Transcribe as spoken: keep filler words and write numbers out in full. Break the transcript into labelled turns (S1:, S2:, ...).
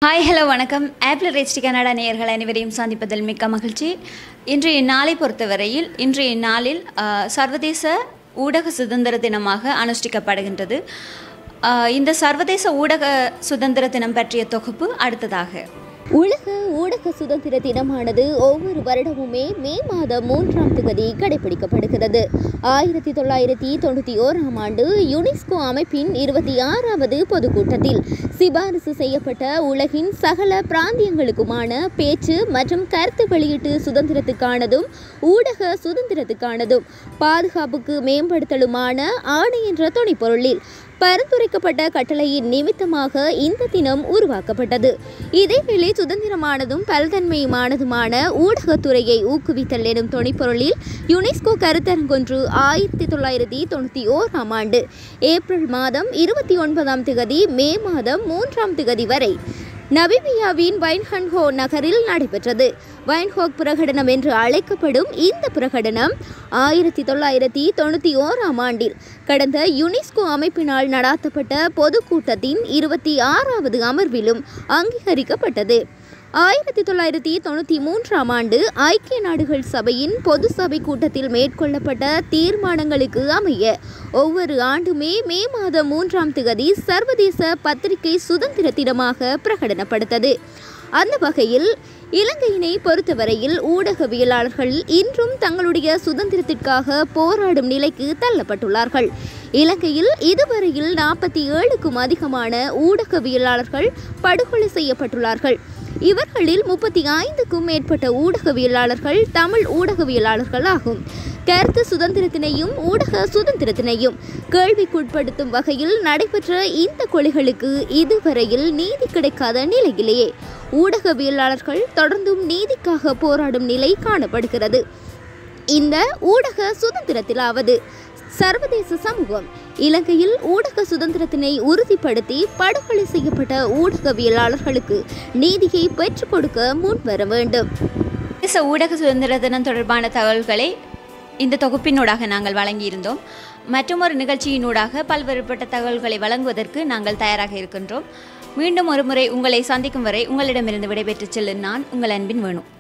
S1: Hi hello வணக்கம். ஆப்பிள் ரேஸ்டி கனடா நேயர்கள் அனைவரையும் சந்திப்பதில் மிக்க மகிழ்ச்சி. இன்றைய நாளை பொறுத்தவரையில் இன்றைய நாளில் சர்வதேச ஊடக சுதந்திர தினமாக அனுஷ்டிக்கப்படுகின்றது. இந்த சர்வதேச ஊடக சுதந்திர தினம் பற்றிய தொகுப்பு அடுத்ததாக.
S2: உலக ஊடக சுதந்திர தினமானது ஒவ்வொரு வருடமுமே மே மாதம் மூன்றாம் தேதி கடைபிடிக்கப்படுகிறது. ஆயிரத்தி தொள்ளாயிரத்தி தொண்ணூற்றி ஓராம் ஆண்டு யுனெஸ்கோ அமைப்பின் இருபத்தி ஆறாவது பொதுக்கூட்டத்தில் சிபாரிசு செய்யப்பட்ட உலகின் சகல பிராந்தியங்களுக்குமான பேச்சு மற்றும் கருத்து வெளியீட்டு சுதந்திரத்துக்கானதும் ஊடக சுதந்திரத்துக்கானதும் பாதுகாப்புக்கு மேம்படுத்தலுமான ஆணை என்ற துணைப்பொருளில் பரிந்துரைக்கப்பட்ட கட்டளையின் நிமித்தமாக இந்த தினம் உருவாக்கப்பட்டது. இதேவேளை சுதந்திரமானதும் பல்தன்மையுமானதுமான ஊடகத்துறையை ஊக்குவித்தல் எனும் துணைப்பொருளில் யுனெஸ்கோ கருத்தரங்கொன்று ஆயிரத்தி தொள்ளாயிரத்தி தொண்ணூற்றி ஓராம் ஆண்டு ஏப்ரல் மாதம் இருபத்தி ஒன்பதாம் திகதி மே மாதம் மூன்றாம் திகதி வரை நமீபியாவின் வைன்ஹன்ஹோ நகரில் நடைபெற்றது. வைன்ஹோக் பிரகடனம் என்று அழைக்கப்படும் இந்த பிரகடனம் ஆயிரத்தி தொள்ளாயிரத்தி தொண்ணூற்றி ஓராம் ஆண்டில் கடந்த யுனெஸ்கோ அமைப்பினால் நடாத்தப்பட்ட பொதுக்கூட்டத்தின் இருபத்தி ஆறாவது அமர்விலும் அங்கீகரிக்கப்பட்டது. ஆயிரத்தி தொள்ளாயிரத்தி தொண்ணூற்றி மூன்றாம் ஆண்டு ஐக்கிய நாடுகள் சபையின் பொது சபை கூட்டத்தில் மேற்கொள்ளப்பட்ட தீர்மானங்களுக்கு அமைய ஒவ்வொரு ஆண்டுமே மே மாதம் மூன்றாம் திகதி சர்வதேச பத்திரிகை சுதந்திர தினமாக பிரகடனப்படுத்தது. அந்த வகையில் இலங்கையினை பொறுத்தவரையில் ஊடகவியலாளர்கள் இன்றும் தங்களுடைய சுதந்திரத்திற்காக போராடும் நிலைக்கு தள்ளப்பட்டுள்ளார்கள். இலங்கையில் இதுவரையில் நாற்பத்தி ஏழுக்கும் அதிகமான ஊடகவியலாளர்கள் படுகொலை செய்யப்பட்டுள்ளார்கள். இவர்களில் முப்பத்தி ஐந்துக்கும் மேற்பட்ட ஊடகவியலாளர்கள் தமிழ் ஊடகவியலாளர்கள் ஆகும். கருத்து சுதந்திரத்தினையும் ஊடக சுதந்திரத்தினையும் கேள்விக்குட்படுத்தும் வகையில் நடைபெற்ற இந்த கொலைகளுக்கு இதுவரையில் நீதி கிடைக்காத நிலையிலேயே ஊடகவியலாளர்கள் தொடர்ந்தும் நீதிக்காக போராடும் நிலை காணப்படுகிறது. இந்த ஊடக சுதந்திரத்திலாவது சர்வதேச சமூகம் இலங்கையில் ஊடக சுதந்திரத்தினை உறுதிப்படுத்தி படுகொலை செய்யப்பட்ட ஊடகவியலாளர்களுக்கு நீதியை பெற்றுக் கொடுக்க முன்வர வேண்டும்.
S1: சர்வதேச ஊடக சுதந்திர தினம் தொடர்பான தகவல்களை இந்த தொகுப்பினூடாக நாங்கள் வழங்கியிருந்தோம். மற்றும் ஒரு நிகழ்ச்சியினூடாக பல்வேறுபட்ட தகவல்களை வழங்குவதற்கு நாங்கள் தயாராக இருக்கின்றோம். மீண்டும் ஒரு முறை உங்களை சந்திக்கும் வரை உங்களிடமிருந்து விடைபெற்று செல்லும் நான் உங்கள் அன்பின் வேணு.